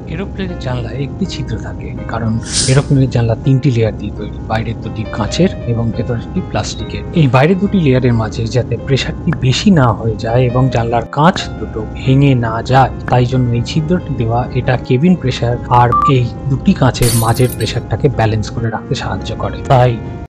এরোপ্লেনের জানলায় একটি ছিদ্র থাকে, কারণ এরোপ্লেনের জানলা ৩টি লেয়ার দিয়ে তৈরি। বাইরের দুটি কাঁচের এবং ভেতরেরটি প্লাস্টিকের। এই বাইরের দুটি লেয়ারের মাঝে যাতে প্রেসারটি বেশি না হয়ে যায় এবং জানলার কাঁচ দুটো ভেঙে না যায়, তাই জন্য এই ছিদ্রটি দেওয়া। এটা কেবিন প্রেসার আর এই দুটি কাঁচের মাঝের প্রেসারটাকে ব্যালেন্স করে রাখতে সাহায্য করে। তাই